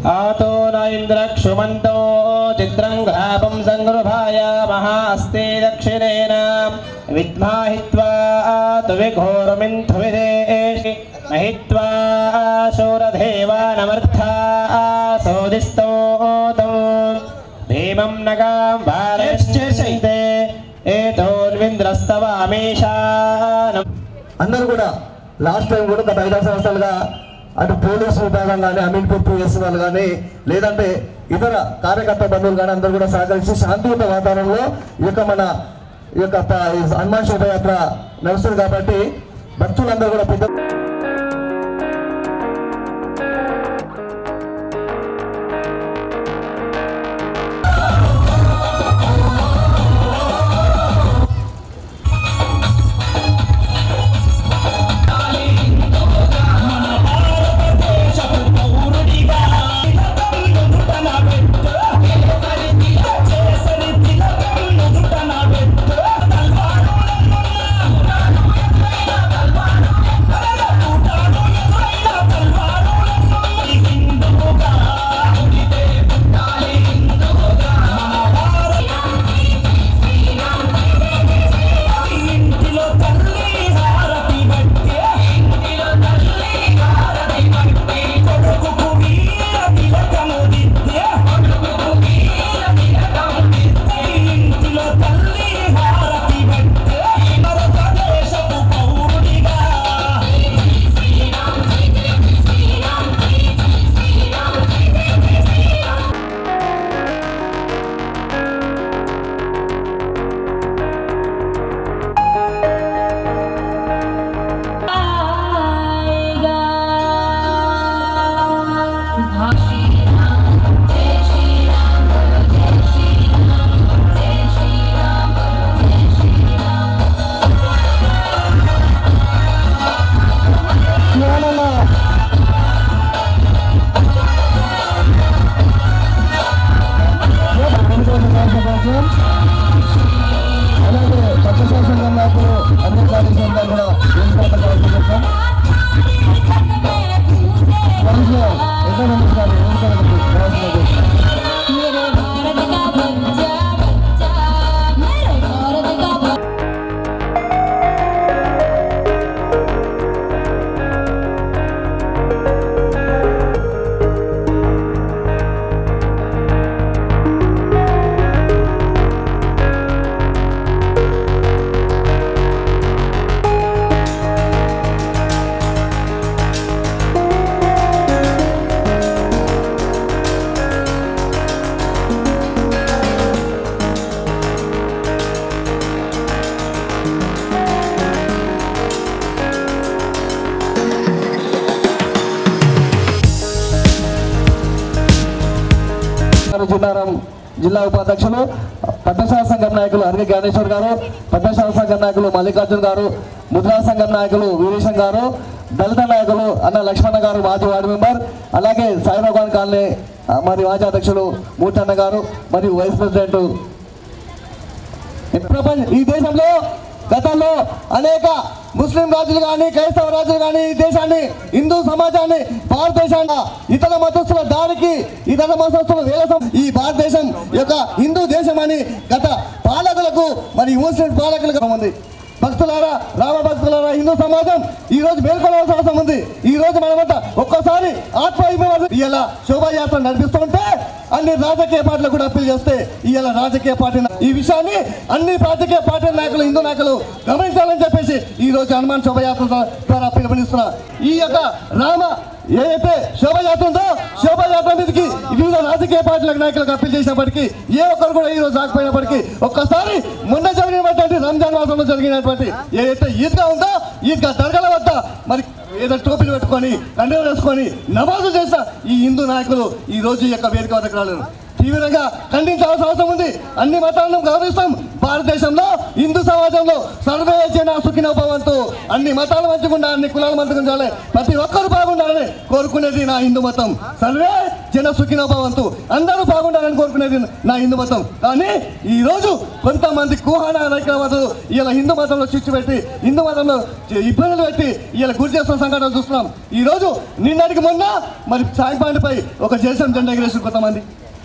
आतो न इन्द्रक्षुमन्तो चित्रं ग्रापं संगृभाय महास्ते दक्षिणेन विद्माहित्वा तु विघोरमिन्थुविदेशि महित्वा शूरदेवानमर्था सोदिस्तोतं भीमं नगां वारश्चेषैते एतोर्विन्द्रस्तवामीशानम् అందరూ కూడా లాస్ట్ టైం కూడా గత 5 సంవత్సరాలుగా అటు పోలీసు విభాగం కానీ అమీన్పూర్ పిఎస్ వాళ్ళు కానీ లేదంటే ఇతర కార్యకర్త బంధువులు కానీ అందరూ కూడా సహకరించి శాంతియుత వాతావరణంలో ఈ యొక్క హనుమాన్ శోభయాత్ర నడుస్తుంది కాబట్టి భక్తులందరూ కూడా పెద్ద జిల్లా ఉపాధ్యక్షులు పట్టశాల సంఘం నాయకులు అరగ జ్ఞానేశ్వర్ గారు, పట్టశాల సంఘం నాయకులు మల్లికార్జున్ గారు, ముద్రా సంఘం నాయకులు వీరేశం గారు, దళిత నాయకులు అన్న లక్ష్మణ గారు మాజీ వార్డు మెంబర్, అలాగే సాయిబాబాన్ కాలనీ మరి మాజీ అధ్యక్షులు మూటన్న గారు మరియు వైస్ ప్రెసిడెంట్. ఈ దేశంలో గతంలో అనేక ముస్లిం రాజులు కానీ క్రైస్తవ రాజులు కానీ ఈ దేశాన్ని హిందూ సమాజాన్ని భారతదేశాన్ని ఇతర మతస్థుల దానికి ఇతర మతస్థుల ఈ భారతదేశం యొక్క హిందూ దేశం అని గత పాలకులకు మరి ముస్లిం పాలకులకు ఉంది. భక్తులారా, రామ భక్తులారా, హిందూ సమాజం ఈ రోజు మేల్కొనవలసిన అవసరం ఉంది. ఈ రోజు మనమంతా ఒక్కసారి ఆత్మవిమర్శ ఇలా శోభాయాత్ర నడిపిస్తుంటే అన్ని రాజకీయ పార్టీలు కూడా అప్పీల్ చేస్తే ఇలా రాజకీయ పార్టీ ఈ విషయాన్ని అన్ని రాజకీయ పార్టీ నాయకులు హిందూ నాయకులు గమనించాలని చెప్పేసి ఈ రోజు హనుమాన్ శోభాయాత్ర ద్వారా పిలుపునిస్తున్నా. ఈ యొక్క రామ ఏదైతే శోభయాత్ర ఉందో శోభయాత్ర మీదకి వివిధ రాజకీయ పార్టీల నాయకులకు అప్పీల్ చేసినప్పటికీ ఏ ఒక్కరు కూడా ఈ రోజు రాకపోయినప్పటికీ ఒక్కసారి మొన్న జరిగినటువంటి రంజాన్ మాసంలో జరిగినటువంటి ఏదైతే ఈద్గా ఉందో ఈద్గా దర్గాల వద్ద మరి ఏదో టోపీలు పెట్టుకొని కండలు వేసుకొని నమాజు చేసిన ఈ హిందూ నాయకులు ఈ రోజు యొక్క వేదిక వద్దకు రాలేదు. తీవ్రంగా ఖండించాల్సిన అవసరం ఉంది. అన్ని మతాలను గౌరవిస్తాం. భారతదేశంలో హిందూ సమాజంలో సర్వే జన సుఖినో భవంతు, అన్ని మతాలు మంచిగా ఉండాలి, అన్ని కులాలు మంచిగా ఉండాలి, ప్రతి ఒక్కరు బాగుండాలని కోరుకునేది నా హిందూ మతం. సర్వే జన సుఖినో భవంతు, అందరూ బాగుండాలని కోరుకునేది నా హిందూ మతం. కానీ ఈ రోజు కొంతమంది కుహాన రైకావతులు ఇలా హిందూ మతంలో చిచ్చు పెట్టి హిందూ మతంలో ఇబ్బందులు పెట్టి ఇలా గురి చేస్తున్న సంఘటనలు చూస్తున్నాం. ఈ రోజు నిన్నటికి మొన్న మరి సాయిపాండిపై ఒక జేసం జెండా ఎగరేసిన కొంతమంది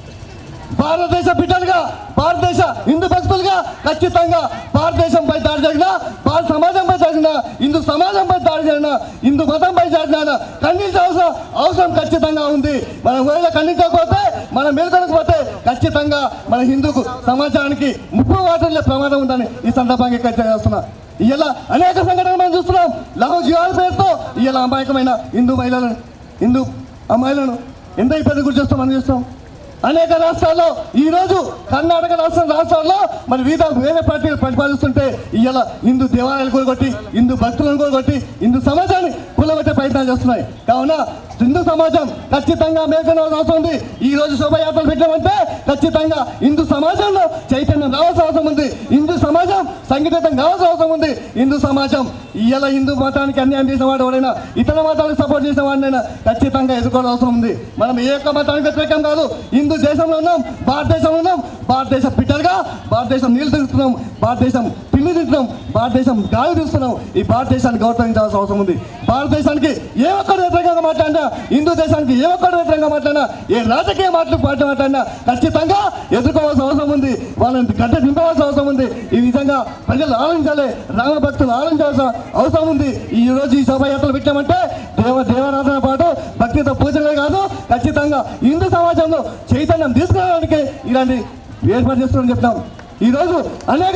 భారతదేశ బిడ్డలుగా, భారతదేశ హిందూ భక్తులుగా ఖచ్చితంగా భారతదేశంపై దాడి జరిగిన, భారత సమాజంపై జరిగిన, హిందూ సమాజంపై దాడి జరిగిన, హిందూ మతంపై జరిగిన ఖండించాల్సిన అవసరం ఖచ్చితంగా ఉంది. మనం ఒకవేళ ఖండించకపోతే, మనం మేల్కొనకపోతే ఖచ్చితంగా మన హిందూ సమాజానికి ముప్పు వాటిల్లే ప్రమాదం ఉందని ఈ సందర్భంగా హెచ్చరిక చేస్తున్నా. ఇలా అనేక సంఘటనలు మనం చూస్తున్నాం. లవ్ జిహాద్ పేరుతో ఇలా అమాయకమైన హిందూ మహిళలను, హిందూ అమ్మాయిలను ఎంత ఇబ్బంది గురి చేస్తాం మనం చూస్తాం. అనేక రాష్ట్రాల్లో ఈరోజు కర్ణాటక రాష్ట్రాల్లో మరి వేరే పార్టీలు ప్రతిపాదిస్తుంటే ఇలా హిందూ దేవాలయాలు కూడగొట్టి, హిందూ భక్తులను కూడగొట్టి, హిందూ సమాజాన్ని కూలగొట్టే ప్రయత్నాలు చేస్తున్నాయి. కావున హిందూ సమాజం ఖచ్చితంగా మేల్కొనాల్సిన అవసరం ఉంది. ఈ రోజు శోభయాత్రలు పెట్టామంటే ఖచ్చితంగా హిందూ సమాజంలో చైతన్యం రావాల్సిన అవసరం ఉంది. హిందూ సమాజం సంఘటితం కావాల్సిన అవసరం ఉంది. హిందూ సమాజం ఇలా హిందూ మతానికి అన్యాయం చేసిన వాడు ఎవరైనా, ఇతర మతాలకు సపోర్ట్ చేసిన వాడినైనా ఖచ్చితంగా ఎదుర్కోవాల్సిన అవసరం ఉంది. మనం ఏ ఒక్క మతానికి వ్యతిరేకం కాదు. హిందూ దేశంలో ఉన్నాం, భారతదేశంలో ఉన్నాం, భారతదేశ బిడ్డలుగా భారతదేశం నీళ్ళు తిరుగుతున్నాం, భారతదేశం పిల్లి తింటున్నాం, భారతదేశం గాలి తీస్తున్నాం. ఈ భారతదేశాన్ని గౌరవించాల్సిన అవసరం ఉంది. భారతదేశానికి ఏ ఒక్కరు వ్యతిరేకంగా మాట్లాడినా, హిందూ దేశానికి ఏ ఒక్కరు వ్యతిరేకంగా మాట్లాడినా, ఏ రాజకీయ మాట్లాడినా ఖచ్చితంగా ఎదుర్కోవాల్సిన అవసరం ఉంది. వాళ్ళని గడ్డ దింపవలసిన అవసరం ఉంది. ఈ విధంగా ప్రజలు ఆలోచించాలి, రామభక్తులు ఆలోచించాల్సిన అవసరం ఉంది. ఈ రోజు ఈ శోభయాత్రలు పెట్టామంటే దేవారాధన పాటు భక్తితో పూజలే కాదు, ఖచ్చితంగా హిందూ సమాజంలో చైతన్యం తీసుకురావడానికి ఇలాంటి ఏర్పాటు చేస్తున్నామని చెప్తాం. ఈరోజు అనేక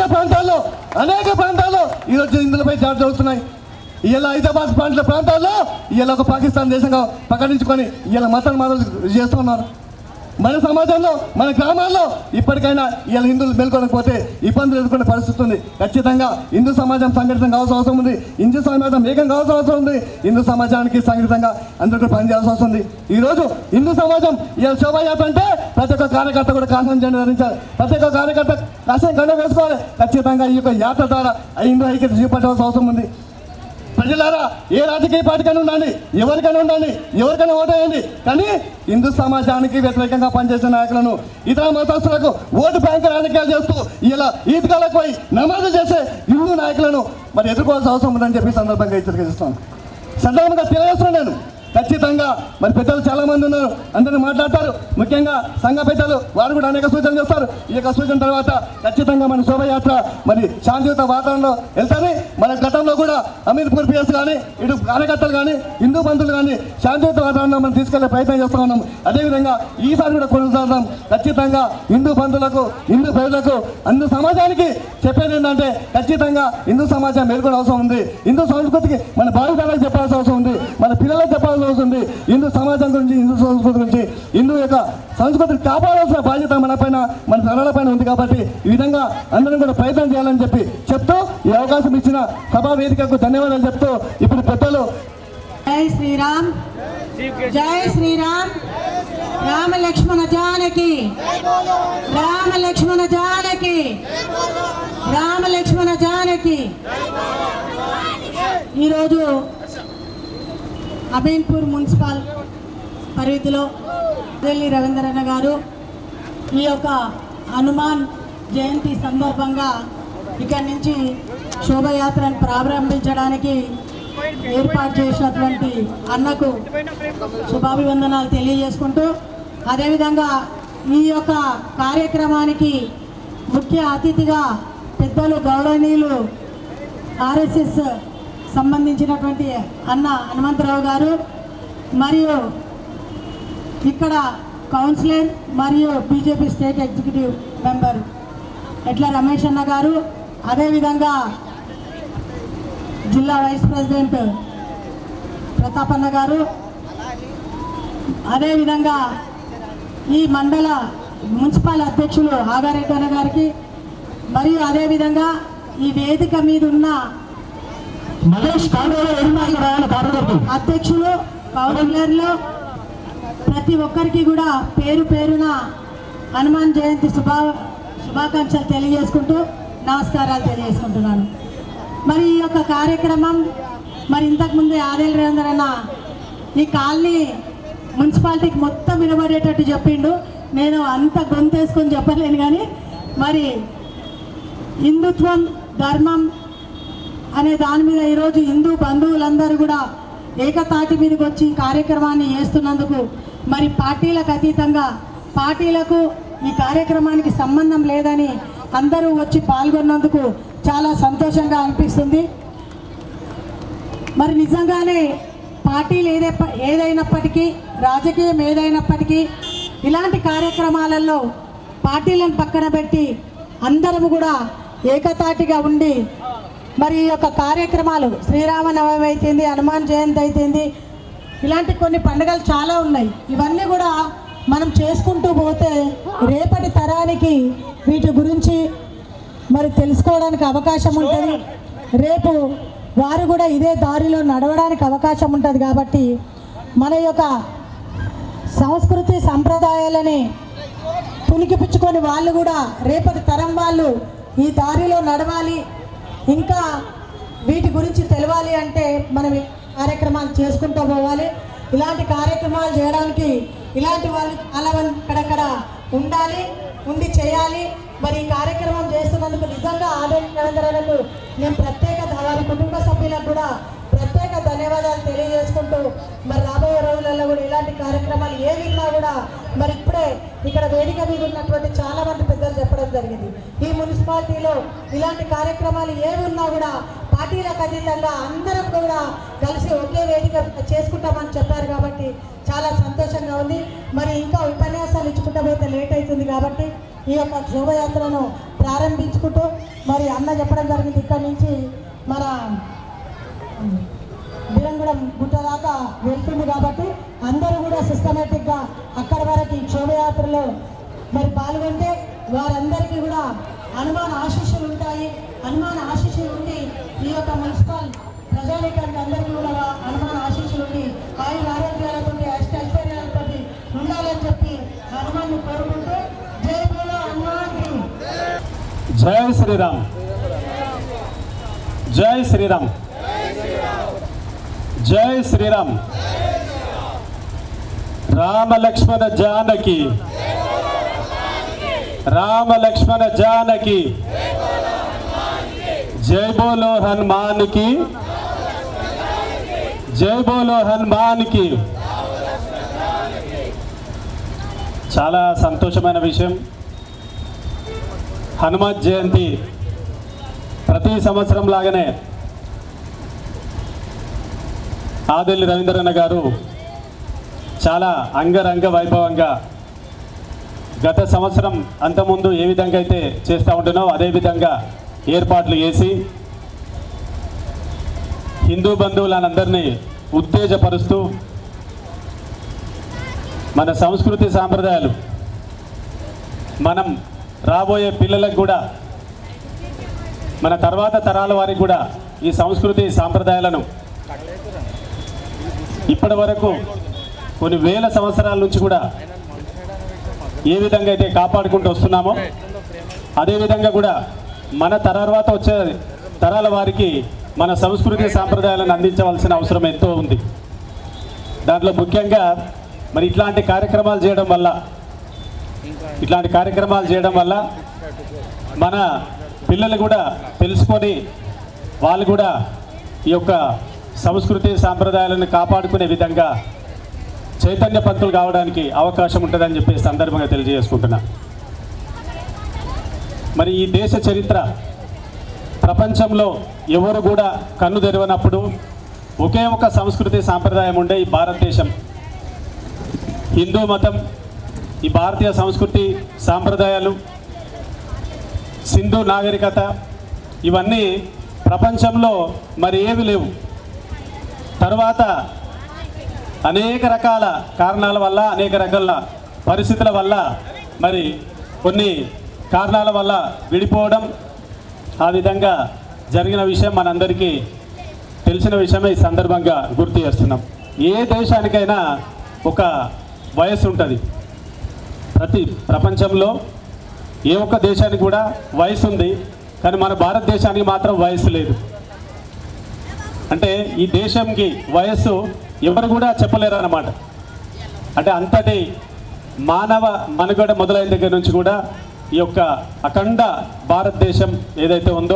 ప్రాంతాల్లో ఈరోజు హిందువులపై దాడి జరుగుతున్నాయి. ఇలా హైదరాబాద్ ప్రాంతాల్లో ఇలా ఒక పాకిస్తాన్ దేశంగా ప్రకటించుకొని ఇలా మతాలు చేస్తున్నారు. మన సమాజంలో, మన గ్రామాల్లో ఇప్పటికైనా ఇలా హిందువులు మేల్కొనకపోతే ఇబ్బందులు ఎదుర్కొనే పరిస్థితి ఉంది. ఖచ్చితంగా హిందూ సమాజం సంఘటితం కావాల్సిన అవసరం ఉంది. హిందూ సమాజం ఏకం కావాల్సిన అవసరం ఉంది. హిందూ సమాజానికి సంఘటితంగా అందరికీ పనిచేయాల్సిన అవసరం ఉంది. ఈరోజు హిందూ సమాజం ఇలా శోభాయాత్ర అంటే ప్రతి ఒక్క కార్యకర్త కూడా కాషాయం జెండా ధరించాలి. ప్రతి ఒక్క కార్యకర్త కాషాయం కండ వేసుకోవాలి. ఖచ్చితంగా ఈ యొక్క యాత్ర ద్వారా హిందూ ఐక్యత చూపట్టాల్సిన అవసరం ఉంది. ప్రజలారా, ఏ రాజకీయ పార్టీకైనా ఉండండి, ఎవరికైనా ఓటేయండి, కానీ హిందూ సమాజానికి వ్యతిరేకంగా పనిచేసే నాయకులను, ఇతర మతస్థులకు ఓటు బ్యాంకు రాజకీయాలు చేస్తూ ఇలా ఈద్గాలకు పోయి నమాజు చేసే హిందూ నాయకులను మరి ఎదుర్కోవాల్సిన అవసరం ఉందని చెప్పి సందర్భంగా హెచ్చరిక చేస్తాను. సందర్భంగా తెలియజేస్తున్నాను. నేను ఖచ్చితంగా మరి పెద్దలు చాలా మంది ఉన్నారు, అందరూ మాట్లాడతారు. ముఖ్యంగా సంఘ పెద్దలు వారు కూడా అనేక సూచనలు చేస్తారు. ఈ యొక్క సూచన తర్వాత ఖచ్చితంగా మన శోభయాత్ర మరి శాంతియుత వాతావరణంలో వెళ్తుంది. మన గతంలో కూడా అమీర్పూర్ పిఎస్ కానీ, ఇటు కార్యకర్తలు కానీ, హిందూ బంధువులు కానీ శాంతియుత వాతావరణంలో మనం తీసుకెళ్లే ప్రయత్నం చేస్తూ ఉన్నాం. అదేవిధంగా ఈసారి కూడా కొనసాగుతాం. ఖచ్చితంగా హిందూ బంధువులకు, హిందూ ప్రజలకు, హిందూ సమాజానికి చెప్పేది ఏంటంటే ఖచ్చితంగా హిందూ సమాజం మేల్కొనే అవసరం ఉంది. హిందూ సంస్కృతికి మన భావితరాలకు చెప్పాల్సిన అవసరం ఉంది. మన పిల్లలకు చెప్పాల్సిన అవసరం ఉంది. హిందూ సమాజం గురించి, హిందూ సంస్కృతి గురించి, హిందూ యొక్క సంస్కృతిని కాపాడాల్సిన బాధ్యత మన పైన, మన తరాలపైన ఉంది. కాబట్టి ఈ విధంగా అందరం కూడా ప్రయత్నం చేయాలని చెప్పి చెప్తూ ఈ అవకాశం ఇచ్చిన సభా వేదికకు ధన్యవాదాలు చెప్తూ ఇప్పుడు పెద్దలు జై శ్రీరామ్, జై శ్రీరామ్, రామ లక్ష్మణ జానకి, రామ లక్ష్మణ జానకి, రామ లక్ష్మణ జానకి. ఈరోజు అమీన్పూర్ మున్సిపల్ పరిధిలో ఢిల్లీ రవీంద్రన్న గారు ఈ యొక్క హనుమాన్ జయంతి సందర్భంగా ఇక్కడి నుంచి శోభయాత్రను ప్రారంభించడానికి ఏర్పాటు చేసినటువంటి అన్నకు శుభాభివందనాలు తెలియజేసుకుంటూ, అదేవిధంగా ఈ యొక్క కార్యక్రమానికి ముఖ్య అతిథిగా పెద్దలు గౌరవనీయులు ఆర్ఎస్ఎస్ సంబంధించినటువంటి అన్న హనుమంతరావు గారు, మరియు ఇక్కడ కౌన్సిలర్ మరియు బీజేపీ స్టేట్ ఎగ్జిక్యూటివ్ మెంబర్ ఎట్ల రమేష్ అన్న గారు, అదేవిధంగా జిల్లా వైస్ ప్రెసిడెంట్ ప్రతాపన్న గారు, అదేవిధంగా ఈ మండల మున్సిపల్ అధ్యక్షులు ఆగారెడ్డి అన్న గారికి, మరియు అదేవిధంగా ఈ వేదిక మీద ఉన్న అధ్యక్షులు, కౌన్సిలర్లు ప్రతి ఒక్కరికి కూడా పేరు పేరున హనుమాన్ జయంతి శుభాకాంక్షలు తెలియజేసుకుంటూ నమస్కారాలు తెలియజేసుకుంటున్నాను. మరి ఈ యొక్క కార్యక్రమం మరి ఇంతకుముందే ఆదేల్ రేవందర్ అన్న ఈ కాలనీ మున్సిపాలిటీకి మొత్తం వినబడేటట్టు చెప్పిండు. నేను అంత గొంతేసుకొని చెప్పలేను, కానీ మరి హిందుత్వం ధర్మం అనే దాని మీద ఈరోజు హిందూ బంధువులందరూ కూడా ఏకతాటి మీదకి వచ్చి కార్యక్రమాన్ని చేస్తున్నందుకు, మరి పార్టీలకు అతీతంగా పార్టీలకు ఈ కార్యక్రమానికి సంబంధం లేదని అందరూ వచ్చి పాల్గొన్నందుకు చాలా సంతోషంగా అనిపిస్తుంది. మరి నిజంగానే పార్టీలు ఏదైనప్పటికీ రాజకీయం ఏదైనప్పటికీ ఇలాంటి కార్యక్రమాలలో పార్టీలను పక్కన పెట్టి అందరం కూడా ఏకతాటిగా ఉండి మరి ఈ యొక్క కార్యక్రమాలు శ్రీరామనవమి అయితేంది, హనుమాన్ జయంతి అయితేంది, ఇలాంటి కొన్ని పండుగలు చాలా ఉన్నాయి. ఇవన్నీ కూడా మనం చేసుకుంటూ పోతే రేపటి తరానికి వీటి గురించి మరి తెలుసుకోవడానికి అవకాశం ఉంటుంది. రేపు వారు కూడా ఇదే దారిలో నడవడానికి అవకాశం ఉంటుంది. కాబట్టి మన యొక్క సంస్కృతి సంప్రదాయాలని పుణికిపుచ్చుకొని వాళ్ళు కూడా రేపటి తరం వాళ్ళు ఈ దారిలో నడవాలి, ఇంకా వీటి గురించి తెలవాలి అంటే మనం కార్యక్రమాలు చేసుకుంటూ పోవాలి. ఇలాంటి కార్యక్రమాలు చేయడానికి ఇలాంటి వాళ్ళు చాలా మంది అక్కడక్కడ ఉండి చేయాలి. మరి ఈ కార్యక్రమం చేస్తున్నందుకు నిజంగా ఆదేల్ రేవందర్ అన్నకు నేను వారి కుటుంబ సభ్యులకు కూడా ప్రత్యేక ధన్యవాదాలు తెలియజేసుకుంటూ, మరి రాబోయే రోజులలో కూడా ఇలాంటి కార్యక్రమాలు ఏవి ఉన్నా కూడా మరి ఇప్పుడే ఇక్కడ వేదిక మీద ఉన్నటువంటి చాలా మంది పెద్దలు చెప్పడం జరిగింది. ఈ మున్సిపాలిటీలో ఇలాంటి కార్యక్రమాలు ఏవి ఉన్నా కూడా పార్టీలకు అతీతంగా అందరం కూడా కలిసి ఒకే వేదిక చేసుకుంటామని చెప్పారు. కాబట్టి చాలా సంతోషంగా ఉంది. మరి ఇంకా ఉపన్యాసాలు ఇచ్చుకుంటా పోతే లేట్ అవుతుంది. కాబట్టి ఈ యొక్క శోభయాత్రను ప్రారంభించుకుంటూ మరి అన్న చెప్పడం జరిగింది, ఇక్కడి నుంచి మన బిరంగూడెం గుట్ట దాకా వెళ్తుంది. కాబట్టి అందరూ కూడా సిస్టమేటిక్గా అక్కడి వరకు ఈ శోభయాత్రలో మరి పాల్గొంటే వారందరికీ కూడా హనుమాన్ ఆశీస్సులు ఉంటాయి. హనుమాన్ ఆశీస్సులు ఉండి ఈ యొక్క మున్సిపల్ ప్రజానికానికి అందరికీ కూడా హనుమాన్ ఆశీస్సులు ఉండి ఆయుర ఆరోగ్యాలతో ఐశ్వర్యాలతో ఉండాలని చెప్పి హనుమాన్ని కోరుకుంటూ జై బోలో హనుమాన్కి జై శ్రీరామ్, జై శ్రీరామ్, జై శ్రీరామ్. రామ లక్ష్మణ జానకి, రామ లక్ష్మణ జానకి, జై బోలో హనుమాన్కి, జై బోలో హనుమాన్కి. చాలా సంతోషమైన విషయం. హనుమత్ జయంతి ప్రతి సంవత్సరం లాగానే ఆదేల్ రవీంద్రన్న గారు చాలా అంగరంగ వైభవంగా గత సంవత్సరం అంతకుముందు ఏ విధంగా అయితే చేస్తూ ఉంటున్నామో అదేవిధంగా ఏర్పాట్లు చేసి హిందూ బంధువులందరినీ ఉత్తేజపరుస్తూ మన సంస్కృతి సాంప్రదాయాలు మనం రాబోయే పిల్లలకు కూడా మన తర్వాత తరాల వారికి కూడా ఈ సంస్కృతి సాంప్రదాయాలను ఇప్పటి వరకు కొన్ని వేల సంవత్సరాల నుంచి కూడా ఏ విధంగా అయితే కాపాడుకుంటూ వస్తున్నామో అదేవిధంగా కూడా మన తర్వాత వచ్చే తరాల వారికి మన సంస్కృతి సాంప్రదాయాలను అందించవలసిన అవసరం ఎంతో ఉంది. దాంట్లో ముఖ్యంగా మరి ఇట్లాంటి కార్యక్రమాలు చేయడం వల్ల మన పిల్లలు కూడా తెలుసుకొని వాళ్ళు కూడా ఈ యొక్క సంస్కృతి సాంప్రదాయాలను కాపాడుకునే విధంగా చైతన్యవంతులు కావడానికి అవకాశం ఉంటుందని చెప్పి సందర్భంగా తెలియజేసుకుంటున్నా. మరి ఈ దేశ చరిత్ర ప్రపంచంలో ఎవరు కూడా కన్ను తెరవనప్పుడు ఒకే ఒక సంస్కృతి సాంప్రదాయం ఉండే ఈ భారతదేశం. హిందూ మతం, ఈ భారతీయ సంస్కృతి సాంప్రదాయాలు, సింధు నాగరికత, ఇవన్నీ ప్రపంచంలో మరి ఏవి లేవు. తర్వాత అనేక రకాల కారణాల వల్ల, అనేక రకాల పరిస్థితుల వల్ల, మరి కొన్ని కారణాల వల్ల విడిపోవడం, ఆ విధంగా జరిగిన విషయం మనందరికీ తెలిసిన విషయమే ఈ సందర్భంగా గుర్తు చేస్తున్నాం. ఏ దేశానికైనా ఒక వయస్సు ఉంటుంది. ప్రపంచంలో ఏ ఒక్క దేశానికి కూడా వయసు ఉంది, కానీ మన భారతదేశానికి మాత్రం వయసు లేదు. అంటే ఈ దేశంకి వయస్సు ఎవరు కూడా చెప్పలేరు అన్నమాట. అంటే అంతటి మానవ మనుగడ మొదలైన దగ్గర నుంచి కూడా ఈ యొక్క అఖండ భారతదేశం ఏదైతే ఉందో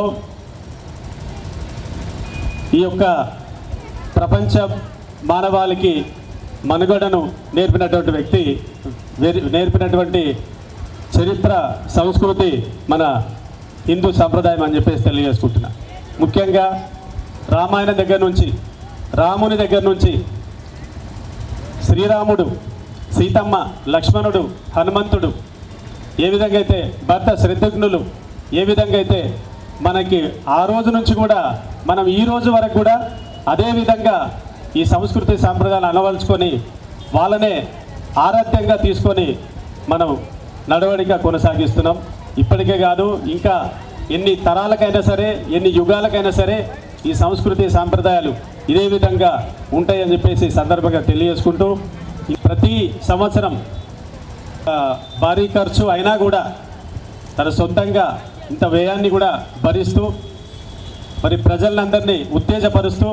ఈ యొక్క ప్రపంచ మానవాళికి మనుగడను నేర్పినటువంటి వ్యక్తి, నేర్పినటువంటి చరిత్ర సంస్కృతి మన హిందూ సంప్రదాయం అని చెప్పేసి తెలియజేసుకుంటున్నా. ముఖ్యంగా రామాయణం దగ్గర నుంచి, రాముని దగ్గర నుంచి శ్రీరాముడు, సీతమ్మ, లక్ష్మణుడు, హనుమంతుడు, ఏ విధంగా అయితే భర్త శత్రుఘ్నులు, ఏ విధంగా అయితే మనకి ఆ రోజు నుంచి కూడా మనం ఈ రోజు వరకు కూడా అదే విధంగా ఈ సంస్కృతి సాంప్రదాయాలు అలవలుచుకొని వాళ్ళనే ఆరాధ్యంగా తీసుకొని మనం నడవడిక కొనసాగిస్తున్నాం. ఇప్పటికే కాదు, ఇంకా ఎన్ని తరాలకైనా సరే, ఎన్ని యుగాలకైనా సరే ఈ సంస్కృతి సాంప్రదాయాలు ఇదే విధంగా ఉంటాయని చెప్పేసి సందర్భంగా తెలియజేసుకుంటూ, ప్రతి సంవత్సరం భారీ ఖర్చు అయినా కూడా తన సొంతంగా ఇంత వ్యయాన్ని కూడా భరిస్తూ మరి ప్రజలందరినీ ఉత్తేజపరుస్తూ,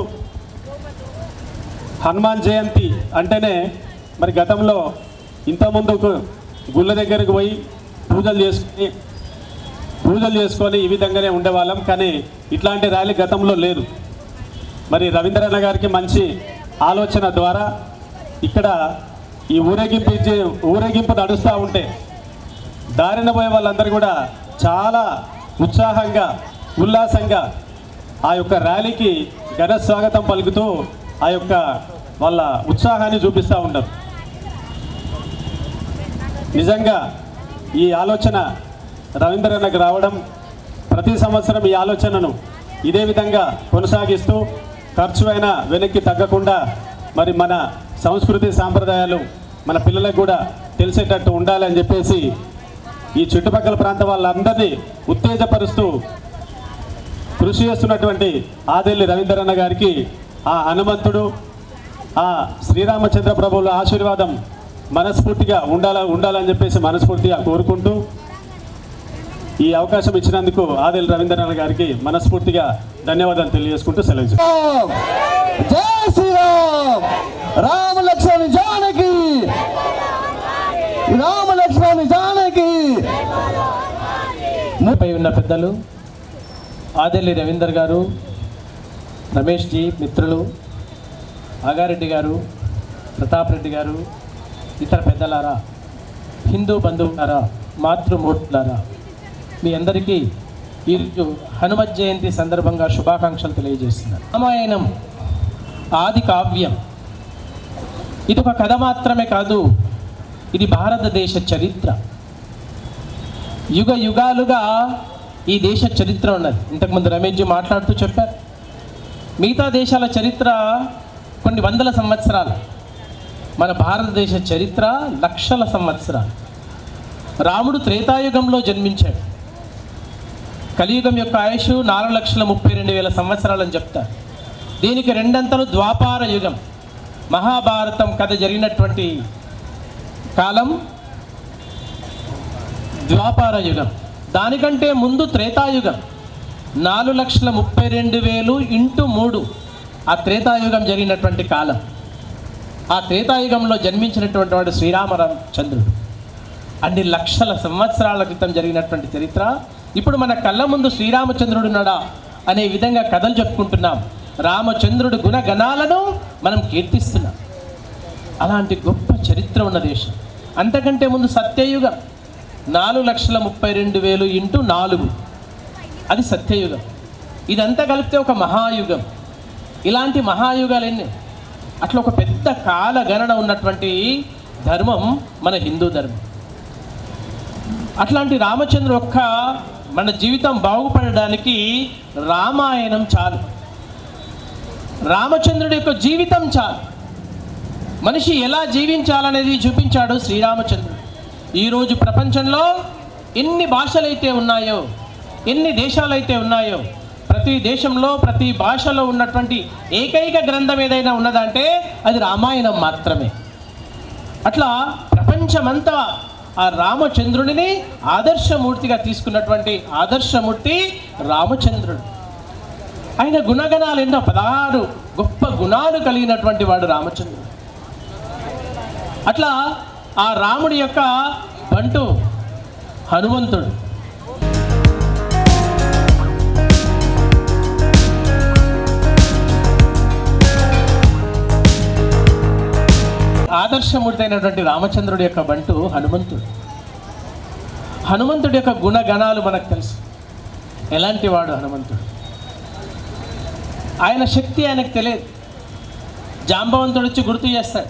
హనుమాన్ జయంతి అంటేనే మరి గతంలో ఇంతకుముందుకు గుళ్ళ దగ్గరికి పోయి పూజలు చేసుకొని ఈ విధంగానే ఉండేవాళ్ళం. కానీ ఇట్లాంటి ర్యాలీ గతంలో లేదు. మరి రవీంద్రన్న గారికి మంచి ఆలోచన ద్వారా ఇక్కడ ఈ ఊరేగింపు నడుస్తూ ఉంటే దారిన పోయే వాళ్ళందరూ కూడా చాలా ఉత్సాహంగా, ఉల్లాసంగా ఆ యొక్క ర్యాలీకి ఘన స్వాగతం పలుకుతూ ఆ యొక్క వాళ్ళ ఉత్సాహాన్ని చూపిస్తూ ఉంటారు. నిజంగా ఈ ఆలోచన రవీంద్రన్నకు రావడం, ప్రతి సంవత్సరం ఈ ఆలోచనను ఇదే విధంగా కొనసాగిస్తూ ఖర్చు అయినా వెనక్కి తగ్గకుండా మరి మన సంస్కృతి సాంప్రదాయాలు మన పిల్లలకు కూడా తెలిసేటట్టు ఉండాలని చెప్పేసి ఈ చుట్టుపక్కల ప్రాంత వాళ్ళందరినీ ఉత్తేజపరుస్తూ కృషి చేస్తున్నటువంటి ఆదేలి రవీంద్రన్న గారికి ఆ హనుమంతుడు, ఆ శ్రీరామచంద్ర ప్రభువుల ఆశీర్వాదం మనస్ఫూర్తిగా ఉండాలని చెప్పేసి మనస్ఫూర్తిగా కోరుకుంటూ ఈ అవకాశం ఇచ్చినందుకు ఆదేలి రవీంద్రన్న గారికి మనస్ఫూర్తిగా ధన్యవాదాలు తెలియజేసుకుంటూ సెలవు. జై శ్రీరామ్. రామ లక్ష్మణ జానకి, రామ లక్ష్మణ జానకి. పై ఉన్న పెద్దలు ఆదేలి రవీందర్ గారు, రమేష్ జీ, మిత్రులు, ఆగారెడ్డి గారు, ప్రతాప్ రెడ్డి గారు, ఇతర పెద్దలారా, హిందూ బంధువులారా, మాతృమూర్తులారా, మీ అందరికీ ఈరోజు హనుమత్ జయంతి సందర్భంగా శుభాకాంక్షలు తెలియజేస్తున్నారు. రామాయణం ఆది కావ్యం. ఇది ఒక కథ మాత్రమే కాదు, ఇది భారతదేశ చరిత్ర. యుగ యుగాలుగా ఈ దేశ చరిత్ర ఉన్నది. ఇంతకుముందు రమేష్ జీ మాట్లాడుతూ చెప్పారు, మిగతా దేశాల చరిత్ర కొన్ని వందల సంవత్సరాలు, మన భారతదేశ చరిత్ర లక్షల సంవత్సరాలు. రాముడు త్రేతాయుగంలో జన్మించాడు. కలియుగం యొక్క ఆయుష్ 4,32,000 సంవత్సరాలని చెప్తారు. దీనికి రెండంతలు ద్వాపార యుగం. మహాభారతం కథ జరిగినటువంటి కాలం ద్వాపార యుగం. దానికంటే ముందు త్రేతాయుగం. 4,32,000 × 3 ఆ త్రేతాయుగం జరిగినటువంటి కాలం. ఆ త్రేతాయుగంలో జన్మించినటువంటి వాడు శ్రీరామచంద్రుడు. అన్ని లక్షల సంవత్సరాల క్రితం జరిగినటువంటి చరిత్ర ఇప్పుడు మన కళ్ళ ముందు శ్రీరామచంద్రుడు ఉన్నాడా అనే విధంగా కథలు చెప్పుకుంటున్నాం. రామచంద్రుడు గుణగణాలను మనం కీర్తిస్తున్నాం. అలాంటి గొప్ప చరిత్ర ఉన్న దేశం. అంతకంటే ముందు సత్యయుగం. 4,32,000 × 4 అది సత్యయుగం. ఇదంతా కలిపితే ఒక మహాయుగం. ఇలాంటి మహాయుగాలు ఎన్ని? అట్లా ఒక పెద్ద కాల గణన ఉన్నటువంటి ధర్మం మన హిందూ ధర్మం. అట్లాంటి రామచంద్రుడు ఒక్క మన జీవితం బాగుపడడానికి రామాయణం చాలు. రామచంద్రుడి యొక్క జీవితం చాలు. మనిషి ఎలా జీవించాలనేది చూపించాడు శ్రీరామచంద్రుడు. ఈరోజు ప్రపంచంలో ఎన్ని భాషలైతే ఉన్నాయో, ఎన్ని దేశాలైతే ఉన్నాయో, ప్రతి దేశంలో ప్రతి భాషలో ఉన్నటువంటి ఏకైక గ్రంథం ఏదైనా ఉన్నదంటే అది రామాయణం మాత్రమే. అట్లా ప్రపంచమంతా ఆ రామచంద్రుడిని ఆదర్శమూర్తిగా తీసుకున్నటువంటి ఆదర్శమూర్తి రామచంద్రుడు. ఆయన గుణగణాలు ఎన్నో 16 గొప్ప గుణాలు కలిగినటువంటి వాడు రామచంద్రుడు. అట్లా ఆ రాముడి యొక్క బంటు హనుమంతుడు. ఆదర్శమూర్తి అయినటువంటి రామచంద్రుడి యొక్క బంటు హనుమంతుడు. హనుమంతుడి యొక్క గుణగణాలు మనకు తెలుసు. ఎలాంటి వాడు హనుమంతుడు? ఆయన శక్తి ఆయనకు తెలియదు. జాంబవంతుడు వచ్చి గుర్తు చేస్తాడు.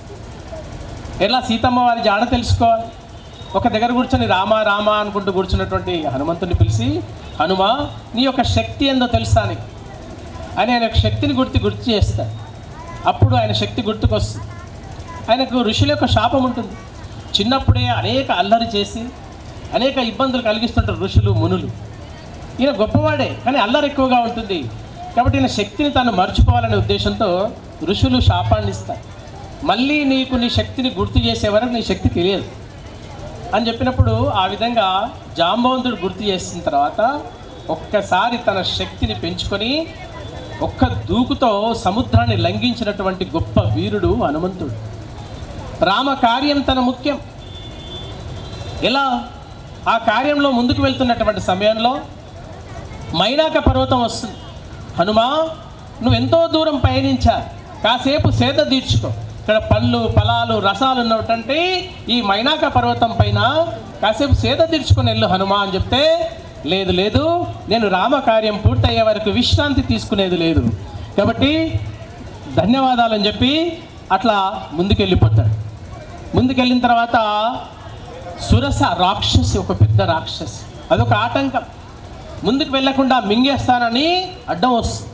ఎలా సీతమ్మ వారి జాడ తెలుసుకోవాలి? ఒక దగ్గర కూర్చొని రామ రామ అనుకుంటూ కూర్చున్నటువంటి హనుమంతుడిని పిలిచి, హనుమా నీ యొక్క శక్తి ఏందో తెలుసా అని ఆయన యొక్క శక్తిని గుర్తు చేస్తాడు. అప్పుడు ఆయన శక్తి గుర్తుకొస్తుంది. ఆయనకు ఋషుల యొక్క శాపం ఉంటుంది. చిన్నప్పుడే అనేక అల్లరి చేసి అనేక ఇబ్బందులు కలిగిస్తుంటారు ఋషులు మునులు. ఈయన గొప్పవాడే, కానీ అల్లరి ఎక్కువగా ఉంటుంది. కాబట్టి ఈయన శక్తిని తాను మర్చిపోవాలనే ఉద్దేశంతో ఋషులు శాపాన్ని ఇస్తారు. మళ్ళీ నీకు నీ శక్తిని గుర్తు చేసే వరకు నీ శక్తి తెలియదు అని చెప్పినప్పుడు ఆ విధంగా జాంబవంతుడు గుర్తు చేసిన తర్వాత ఒక్కసారి తన శక్తిని పెంచుకొని ఒక్క దూకుతో సముద్రాన్ని లంఘించినటువంటి గొప్ప వీరుడు హనుమంతుడు. రామ కార్యం తన ముఖ్యం. ఎలా? ఆ కార్యంలో ముందుకు వెళ్తున్నటువంటి సమయంలో మైనాక పర్వతం వస్తుంది. హనుమా నువ్వెంతో దూరం పయనించా, కాసేపు సేద తీర్చుకో. ఇక్కడ పళ్ళు ఫలాలు రసాలు ఉన్నటువంటి ఈ మైనాక పర్వతం పైన కాసేపు సేద తీర్చుకొని వెళ్ళు హనుమా అని చెప్తే, లేదు లేదు నేను రామకార్యం పూర్తయ్యే వరకు విశ్రాంతి తీసుకునేది లేదు, కాబట్టి ధన్యవాదాలని చెప్పి అట్లా ముందుకెళ్ళిపోతాడు. ముందుకెళ్ళిన తర్వాత సురస రాక్షసి, ఒక పెద్ద రాక్షసి, అదొక ఆటంకం. ముందుకు వెళ్ళకుండా మింగేస్తానని అడ్డం వస్తుంది.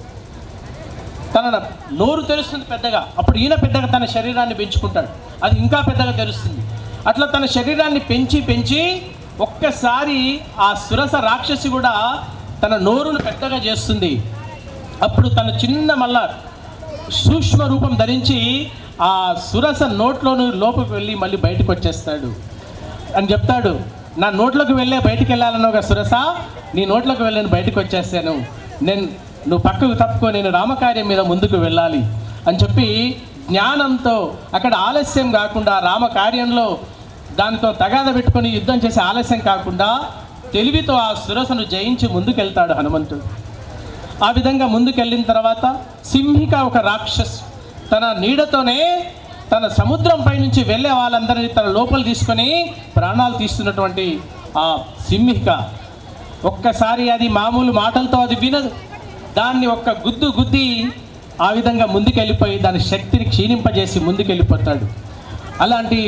తన నోరు తెరుస్తుంది పెద్దగా. అప్పుడు ఈయన పెద్దగా తన శరీరాన్ని పెంచుకుంటాడు, అది ఇంకా పెద్దగా తెరుస్తుంది. అట్లా తన శరీరాన్ని పెంచి పెంచి ఒక్కసారి ఆ సురస రాక్షసి కూడా తన నోరును పెద్దగా చేస్తుంది. అప్పుడు తను చిన్న మళ్ళా సూక్ష్మ రూపం ధరించి ఆ సురస నోట్లోని లోపలికి వెళ్ళి మళ్ళీ బయటకు వచ్చేస్తాడు అని చెప్తాడు. నా నోట్లోకి వెళ్ళే బయటికి వెళ్ళాలన్నావుగా సురస, నీ నోట్లోకి వెళ్ళి నేను బయటకు వచ్చేసాను, నువ్వు పక్కకు తప్పుకో, నేను రామకార్యం మీద ముందుకు వెళ్ళాలి అని చెప్పి జ్ఞానంతో అక్కడ ఆలస్యం కాకుండా రామకార్యంలో దానితో తగాద పెట్టుకొని యుద్ధం చేసి ఆలస్యం కాకుండా తెలివితో ఆ సురసను జయించి ముందుకెళ్తాడు హనుమంతుడు. ఆ విధంగా ముందుకెళ్ళిన తర్వాత సింహిక, ఒక రాక్షస్, తన నీడతోనే తన సముద్రంపై నుంచి వెళ్ళే వాళ్ళందరినీ తన లోపల తీసుకొని ప్రాణాలు తీస్తున్నటువంటి ఆ సింహిక ఒక్కసారి అది మామూలు మాటలతో అది వినదు. దాన్ని ఒక్క గుద్ది ఆ విధంగా ముందుకెళ్ళిపోయి దాని శక్తిని క్షీణింపజేసి ముందుకెళ్ళిపోతాడు. అలాంటి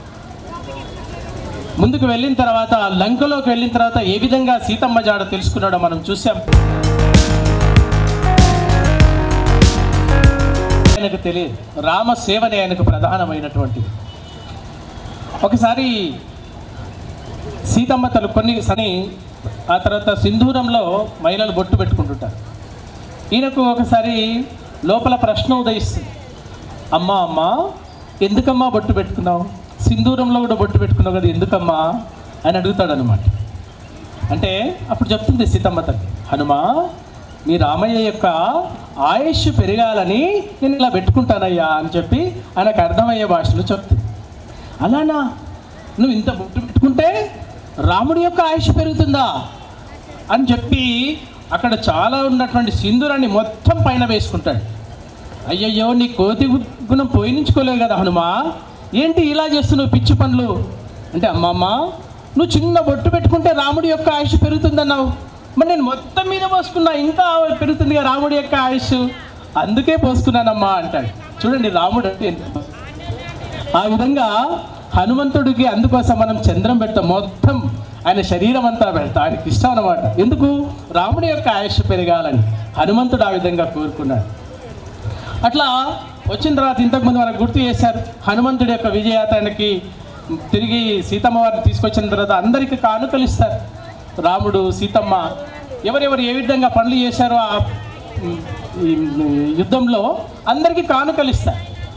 ముందుకు వెళ్ళిన తర్వాత లంకలోకి వెళ్ళిన తర్వాత ఏ విధంగా సీతమ్మ జాడ తెలుసుకున్నాడో మనం చూసాం. ఆయనకు తెలియదు, రామసేవనే ఆయనకు ప్రధానమైనటువంటిది. ఒకసారి సీతమ్మ తను కొన్ని సని ఆ తర్వాత సింధూరంలో మహిళలు బొట్టు పెట్టుకుంటుంటారు. ఈయనకు ఒకసారి లోపల ప్రశ్న ఉదయిస్తుంది, అమ్మా ఎందుకమ్మా బొట్టు పెట్టుకున్నావు, సింధూరంలో కూడా బొట్టు పెట్టుకున్నావు కదా, ఎందుకమ్మా అని అడుగుతాడు అనమాట. అంటే అప్పుడు చెప్తుంది సీతమ్మ తల్లి, హనుమా మీ రామయ్య యొక్క ఆయుష్ పెరగాలని నేను ఇలా పెట్టుకుంటానయ్యా అని చెప్పి ఆయనకు అర్థమయ్యే భాషలో చెప్తుంది. అలానా, నువ్వు ఇంత బొట్టు పెట్టుకుంటే రాముడి యొక్క ఆయుష్ పెరుగుతుందా అని చెప్పి అక్కడ చాలా ఉన్నటువంటి సింధూరాన్ని మొత్తం పైన వేసుకుంటాడు. అయ్యయ్యో నీ కోతి గుణం పోయినించుకోలేవు కదా హనుమా, ఏంటి ఇలా చేస్తున్నావు పిచ్చి పనులు అంటే, అమ్మమ్మ నువ్వు చిన్న బొట్టు పెట్టుకుంటే రాముడి యొక్క ఆయుష్ పెరుగుతుందన్నావు, మరి నేను మొత్తం మీద పోసుకున్నా ఇంకా పెరుగుతుందిగా రాముడి యొక్క ఆయుష్, అందుకే పోసుకున్నానమ్మా అంటాడు. చూడండి రాముడు అంటే ఆ విధంగా హనుమంతుడికి అందుకోసం మనం చంద్రం పెడతాం, మొత్తం ఆయన శరీరం అంతా పెడతాం, ఆయనకి ఇష్టం అన్నమాట. ఎందుకు? రాముడి యొక్క ఆయుష్ పెరగాలని హనుమంతుడు ఆ విధంగా కోరుకున్నాడు. అట్లా వచ్చిన తర్వాత ఇంతకుముందు మనకు గుర్తు చేశారు, హనుమంతుడి యొక్క విజయాతనికి తిరిగి సీతమ్మ వారిని తీసుకొచ్చిన తర్వాత అందరికీ కానుకలు ఇస్తారు. రాముడు సీతమ్మ ఎవరెవరు ఏ విధంగా పనులు చేశారో ఆ యుద్ధంలో అందరికీ కానుకలు ఇస్తారు.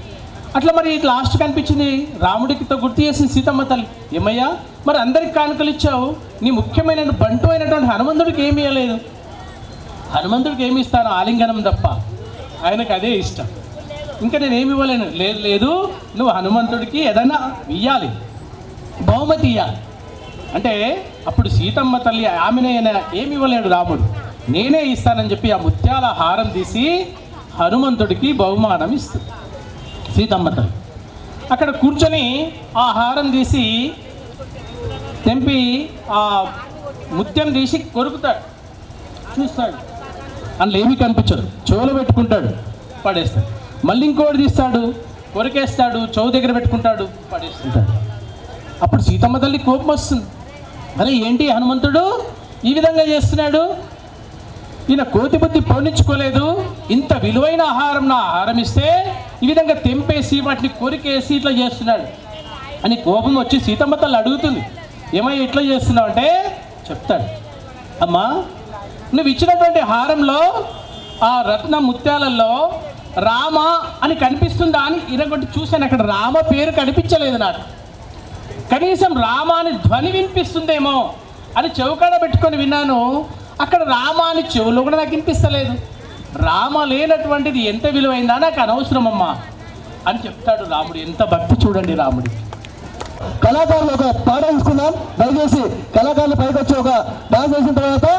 అట్లా మరి లాస్ట్ కనిపించింది రాముడికితో గుర్తు చేసింది సీతమ్మ తల్లి, ఏమయ్యా మరి అందరికి కానుకలు ఇచ్చావు, నీ ముఖ్యమైన బంటు అయినటువంటి హనుమంతుడికి ఏమీ ఇవ్వలేదు. హనుమంతుడికి ఏమి ఇస్తాను, ఆలింగనం తప్ప, ఆయనకు అదే ఇష్టం, ఇంకా నేను ఏమి ఇవ్వలేను. లేదు లేదు, నువ్వు హనుమంతుడికి ఏదైనా ఇవ్వాలి, బహుమతి ఇవ్వాలి అంటే అప్పుడు సీతమ్మ తల్లి ఆమెనే ఏమి ఇవ్వలేడు రాముడు, నేనే ఇస్తానని చెప్పి ఆ ముత్యాల హారం తీసి హనుమంతుడికి బహుమానం ఇస్తుంది సీతమ్మ తల్లి. అక్కడ కూర్చొని ఆ హారం తీసి తెంపి ఆ ముత్యం తీసి కొరుకుతాడు, చూస్తాడు, అందులో ఏమీ కనిపించదు, చెవులో పెట్టుకుంటాడు, పడేస్తాడు. మళ్ళీ ఇంకోటి తీస్తాడు, కొరికేస్తాడు, చెవు దగ్గర పెట్టుకుంటాడు, పడేస్తుంటాడు. అప్పుడు సీతమ్మ తల్లి కోపం వస్తుంది, అరే ఏంటి హనుమంతుడు ఈ విధంగా చేస్తున్నాడు, ఈయన కోతి బుద్ధి పోనించుకోలేదు, ఇంత విలువైన ఆహారం నా ఆహారం ఇస్తే ఈ విధంగా తెంపేసి వాటిని కొరికేసి ఇట్లా చేస్తున్నాడు అని కోపం వచ్చి సీతమ్మ తల్లి అడుగుతుంది, ఏమయ్య ఇట్లా చేస్తున్నావు అంటే చెప్తాడు, అమ్మా నువ్వు ఇచ్చినటువంటి హారంలో ఆ రత్న ముత్యాలలో రామ అని కనిపిస్తుందా అని ఇరగొట్టి చూశాను, అక్కడ రామ పేరు కనిపించలేదు నాకు, కనీసం రామ అని ధ్వని వినిపిస్తుందేమో అని చెవుకాడ పెట్టుకొని విన్నాను, అక్కడ రామ అని చెవులో కూడా నాకు వినిపిస్తలేదు, రామ లేనటువంటిది ఎంత విలువైందా నాకు అనవసరమమ్మా అని చెప్తాడు రాముడు. ఎంత భక్తి చూడండి రాముడి. కళాకారులు ఒక పాట తీసుకుందాం దయచేసి, కళాకారులు పైకి వచ్చి ఒక డాన్స్ చేసిన తర్వాత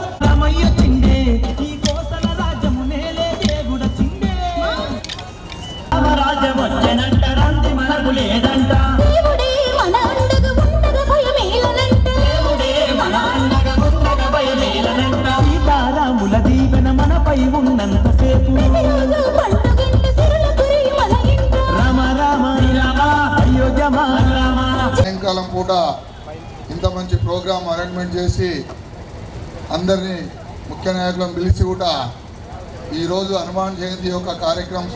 సాయంకాలం పూట ఇంత మంచి ప్రోగ్రాం అరేంజ్మెంట్ చేసి అందరినీ ముఖ్య నాయకులను పిలిచి కూడా ఈరోజు హనుమాన్ జయంతి యొక్క కార్యక్రమం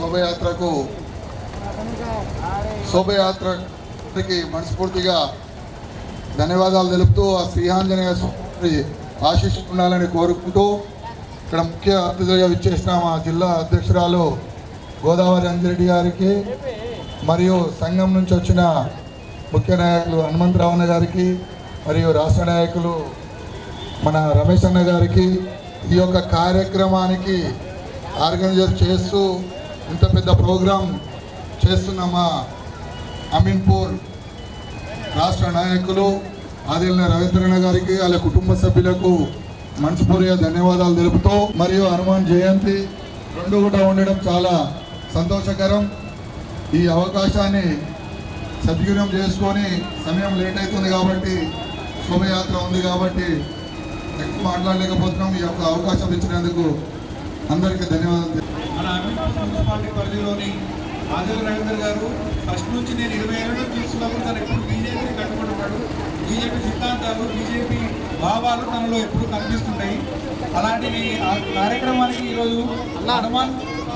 శోభయాత్రకి మనస్ఫూర్తిగా ధన్యవాదాలు తెలుపుతూ ఆ శ్రీఆంజనేయ స్వామి ఆశీస్సులు ఉండాలని కోరుకుంటూ ఇక్కడ ముఖ్య అతిథిగా విచ్చేసిన మా జిల్లా అధ్యక్షురాలు గోదావరి అంజిరెడ్డి గారికి మరియు సంఘం నుంచి వచ్చిన ముఖ్య నాయకులు హనుమంతరావు గారికి మరియు రాష్ట్ర నాయకులు మన రమేష్ అన్న గారికి ఈ యొక్క కార్యక్రమానికి ఆర్గనైజర్ చేస్తూ ఇంత పెద్ద ప్రోగ్రాం చేస్తున్న మా అమీన్పూర్ రాష్ట్ర నాయకులు ఆదిల్న రవీంద్రన్న గారికి వాళ్ళ కుటుంబ సభ్యులకు మనస్ఫూర్తిగా ధన్యవాదాలు తెలుపుతూ మరియు హనుమాన్ జయంతి రెండు కూడా ఉండడం చాలా సంతోషకరం. ఈ అవకాశాన్ని సద్వినియోగం చేసుకొని సమయం లేట్ అవుతుంది కాబట్టి శోభయాత్ర ఉంది కాబట్టి ఎక్కువ మాట్లాడలేకపోతున్నాం. ఈ యొక్క అవకాశం ఇచ్చినందుకు అందరికీ ధన్యవాదాలు. మన అమీన్పూర్ మున్సిపాలిటీ పరిధిలోని ఆదిల్ రవీంద్ర గారు ఫస్ట్ నుంచి నేను 20 ఏళ్ళ నుంచి చూస్తున్నప్పుడు తను ఎప్పుడు బీజేపీని కట్టుబడ్డాడు. బీజేపీ సిద్ధాంతాలు బీజేపీ భావాలు తనలో ఎప్పుడు కనిపిస్తుంటాయి. అలాంటివి ఆ కార్యక్రమానికి ఈరోజు హనుమాన్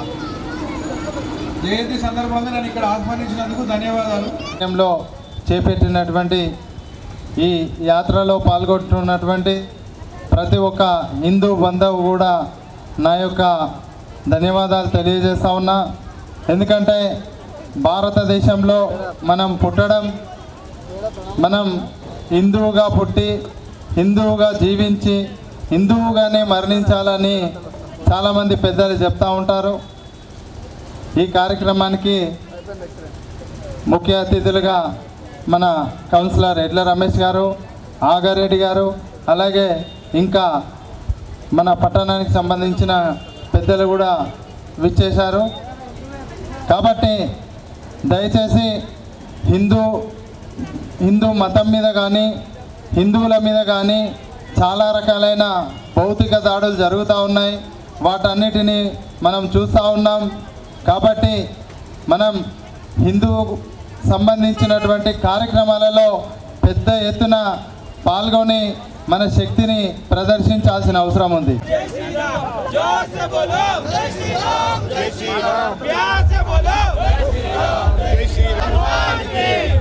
జయంతి సందర్భంగా నన్ను ఇక్కడ ఆహ్వానించినందుకు ధన్యవాదాలు. చేపట్టినటువంటి ఈ యాత్రలో పాల్గొంటున్నటువంటి ప్రతి ఒక్క హిందూ బంధువు కూడా నా యొక్క ధన్యవాదాలు తెలియజేస్తా ఉన్నా. ఎందుకంటే భారతదేశంలో మనం పుట్టడం, మనం హిందువుగా పుట్టి హిందువుగా జీవించి హిందువుగానే మరణించాలని చాలామంది పెద్దలు చెప్తూ ఉంటారు. ఈ కార్యక్రమానికి ముఖ్య అతిథులుగా మన కౌన్సిలర్ ఎడ్ల రమేష్ గారు, ఆగారెడ్డి గారు, అలాగే ఇంకా మన పట్టణానికి సంబంధించిన పెద్దలు కూడా విచ్చేశారు. కాబట్టి దయచేసి హిందూ మతం మీద కానీ హిందువుల మీద కానీ చాలా రకాలైన భౌతిక దాడులు జరుగుతూ ఉన్నాయి. వాటన్నిటినీ మనం చూస్తూ ఉన్నాం. కాబట్టి మనం హిందూ సంబంధించినటువంటి కార్యక్రమాలలో పెద్ద ఎత్తున పాల్గొని మన శక్తిని ప్రదర్శించాల్సిన అవసరం ఉంది. జై శ్రీరామ్